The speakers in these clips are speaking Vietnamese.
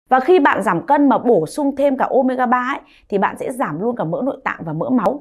Và khi bạn giảm cân mà bổ sung thêm cả omega 3 ấy, thì bạn sẽ giảm luôn cả mỡ nội tạng và mỡ máu.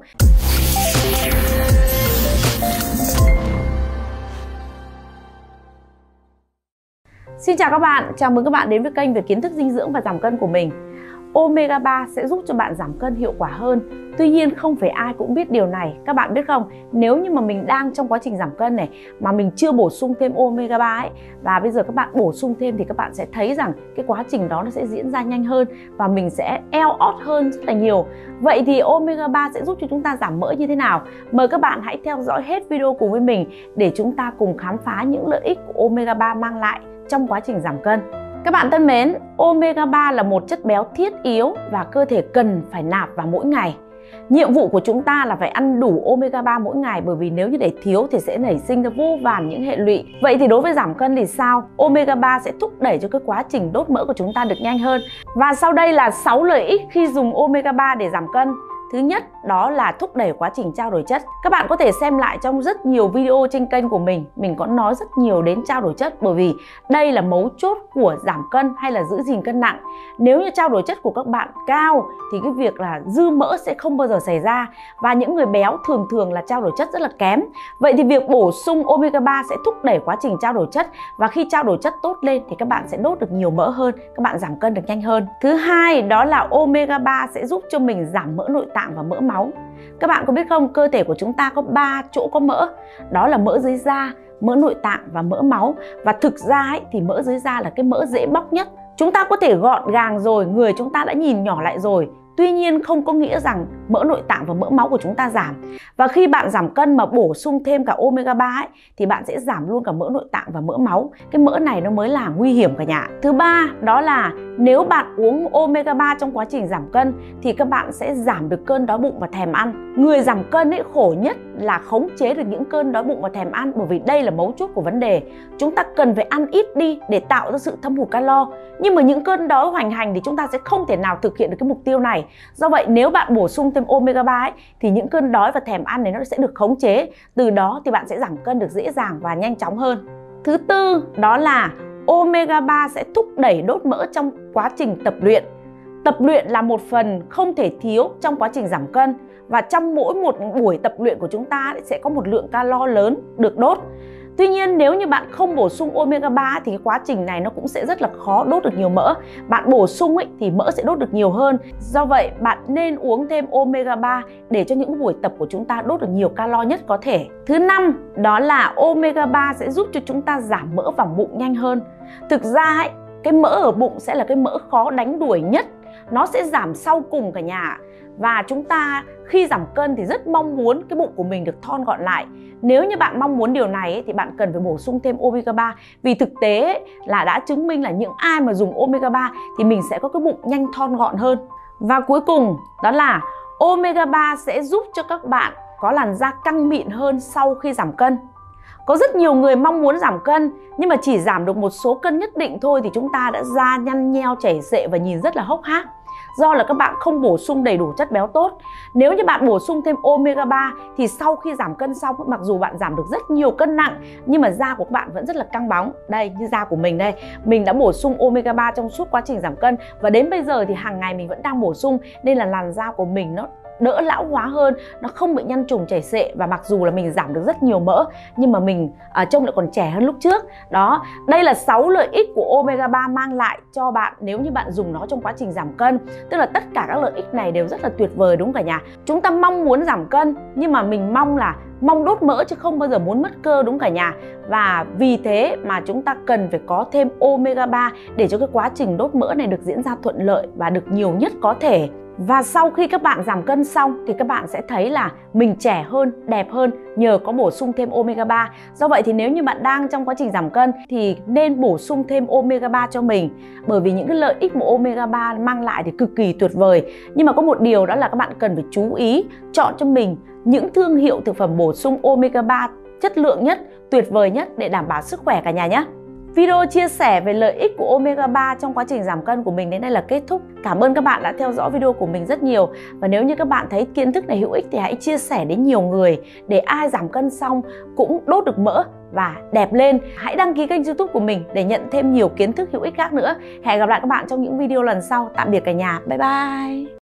Xin chào các bạn, chào mừng các bạn đến với kênh về kiến thức dinh dưỡng và giảm cân của mình. Omega 3 sẽ giúp cho bạn giảm cân hiệu quả hơn. Tuy nhiên không phải ai cũng biết điều này. Các bạn biết không, nếu như mà mình đang trong quá trình giảm cân này mà mình chưa bổ sung thêm omega 3 ấy, và bây giờ các bạn bổ sung thêm thì các bạn sẽ thấy rằng cái quá trình đó nó sẽ diễn ra nhanh hơn và mình sẽ eo ót hơn rất là nhiều. Vậy thì omega 3 sẽ giúp cho chúng ta giảm mỡ như thế nào? Mời các bạn hãy theo dõi hết video cùng với mình để chúng ta cùng khám phá những lợi ích của omega 3 mang lại trong quá trình giảm cân. Các bạn thân mến, omega 3 là một chất béo thiết yếu và cơ thể cần phải nạp vào mỗi ngày. Nhiệm vụ của chúng ta là phải ăn đủ omega 3 mỗi ngày, bởi vì nếu như để thiếu thì sẽ nảy sinh ra vô vàn những hệ lụy. Vậy thì đối với giảm cân thì sao? Omega 3 sẽ thúc đẩy cho cái quá trình đốt mỡ của chúng ta được nhanh hơn. Và sau đây là 6 lợi ích khi dùng omega 3 để giảm cân. Thứ nhất, đó là thúc đẩy quá trình trao đổi chất. Các bạn có thể xem lại trong rất nhiều video trên kênh của mình có nói rất nhiều đến trao đổi chất, bởi vì đây là mấu chốt của giảm cân hay là giữ gìn cân nặng. Nếu như trao đổi chất của các bạn cao thì cái việc là dư mỡ sẽ không bao giờ xảy ra, và những người béo thường là trao đổi chất rất là kém. Vậy thì việc bổ sung omega 3 sẽ thúc đẩy quá trình trao đổi chất, và khi trao đổi chất tốt lên thì các bạn sẽ đốt được nhiều mỡ hơn, các bạn giảm cân được nhanh hơn. Thứ hai, đó là omega 3 sẽ giúp cho mình giảm mỡ nội tạng và mỡ máu. Các bạn có biết không, cơ thể của chúng ta có 3 chỗ có mỡ, đó là mỡ dưới da, mỡ nội tạng và mỡ máu. Và thực ra ấy, thì mỡ dưới da là cái mỡ dễ bóc nhất. Chúng ta có thể gọn gàng rồi, người chúng ta đã nhìn nhỏ lại rồi. Tuy nhiên không có nghĩa rằng mỡ nội tạng và mỡ máu của chúng ta giảm. Và khi bạn giảm cân mà bổ sung thêm cả omega 3 ấy, thì bạn sẽ giảm luôn cả mỡ nội tạng và mỡ máu. Cái mỡ này nó mới là nguy hiểm cả nhà. Thứ ba, đó là nếu bạn uống omega 3 trong quá trình giảm cân thì các bạn sẽ giảm được cơn đói bụng và thèm ăn. Người giảm cân ấy khổ nhất là khống chế được những cơn đói bụng và thèm ăn, bởi vì đây là mấu chốt của vấn đề. Chúng ta cần phải ăn ít đi để tạo ra sự thâm hụt calo. Nhưng mà những cơn đói hoành hành thì chúng ta sẽ không thể nào thực hiện được cái mục tiêu này. Do vậy nếu bạn bổ sung thêm omega 3 ấy, thì những cơn đói và thèm ăn này nó sẽ được khống chế. Từ đó thì bạn sẽ giảm cân được dễ dàng và nhanh chóng hơn. Thứ tư, đó là omega 3 sẽ thúc đẩy đốt mỡ trong quá trình tập luyện. Tập luyện là một phần không thể thiếu trong quá trình giảm cân, và trong mỗi một buổi tập luyện của chúng ta sẽ có một lượng calo lớn được đốt. Tuy nhiên nếu như bạn không bổ sung omega 3 thì cái quá trình này nó cũng sẽ rất là khó đốt được nhiều mỡ. Bạn bổ sung ấy thì mỡ sẽ đốt được nhiều hơn. Do vậy bạn nên uống thêm omega 3 để cho những buổi tập của chúng ta đốt được nhiều calo nhất có thể. Thứ năm, đó là omega 3 sẽ giúp cho chúng ta giảm mỡ vòng bụng nhanh hơn. Thực ra ấy, cái mỡ ở bụng sẽ là cái mỡ khó đánh đuổi nhất. Nó sẽ giảm sau cùng cả nhà. Và chúng ta khi giảm cân thì rất mong muốn cái bụng của mình được thon gọn lại. Nếu như bạn mong muốn điều này thì bạn cần phải bổ sung thêm omega 3. Vì thực tế là đã chứng minh là những ai mà dùng omega 3 thì mình sẽ có cái bụng nhanh thon gọn hơn. Và cuối cùng, đó là omega 3 sẽ giúp cho các bạn có làn da căng mịn hơn sau khi giảm cân. Có rất nhiều người mong muốn giảm cân nhưng mà chỉ giảm được một số cân nhất định thôi thì chúng ta đã da nhăn nheo, chảy xệ và nhìn rất là hốc hác. Do là các bạn không bổ sung đầy đủ chất béo tốt. Nếu như bạn bổ sung thêm omega 3 thì sau khi giảm cân xong, mặc dù bạn giảm được rất nhiều cân nặng nhưng mà da của các bạn vẫn rất là căng bóng. Đây, như da của mình đây, mình đã bổ sung omega 3 trong suốt quá trình giảm cân, và đến bây giờ thì hàng ngày mình vẫn đang bổ sung, nên là làn da của mình nó đỡ lão hóa hơn, nó không bị nhăn trùng chảy xệ. Và mặc dù là mình giảm được rất nhiều mỡ nhưng mà mình trông lại còn trẻ hơn lúc trước. Đó, đây là 6 lợi ích của omega 3 mang lại cho bạn nếu như bạn dùng nó trong quá trình giảm cân. Tức là tất cả các lợi ích này đều rất là tuyệt vời, đúng cả nhà. Chúng ta mong muốn giảm cân nhưng mà mình mong đốt mỡ chứ không bao giờ muốn mất cơ, đúng cả nhà. Và vì thế mà chúng ta cần phải có thêm omega 3 để cho cái quá trình đốt mỡ này được diễn ra thuận lợi và được nhiều nhất có thể. Và sau khi các bạn giảm cân xong thì các bạn sẽ thấy là mình trẻ hơn, đẹp hơn nhờ có bổ sung thêm omega 3. Do vậy thì nếu như bạn đang trong quá trình giảm cân thì nên bổ sung thêm omega 3 cho mình, bởi vì những cái lợi ích mà omega 3 mang lại thì cực kỳ tuyệt vời. Nhưng mà có một điều đó là các bạn cần phải chú ý chọn cho mình những thương hiệu thực phẩm bổ sung omega 3 chất lượng nhất, tuyệt vời nhất để đảm bảo sức khỏe cả nhà nhé. Video chia sẻ về lợi ích của omega 3 trong quá trình giảm cân của mình đến đây là kết thúc. Cảm ơn các bạn đã theo dõi video của mình rất nhiều. Và nếu như các bạn thấy kiến thức này hữu ích thì hãy chia sẻ đến nhiều người để ai giảm cân xong cũng đốt được mỡ và đẹp lên. Hãy đăng ký kênh YouTube của mình để nhận thêm nhiều kiến thức hữu ích khác nữa. Hẹn gặp lại các bạn trong những video lần sau. Tạm biệt cả nhà. Bye bye.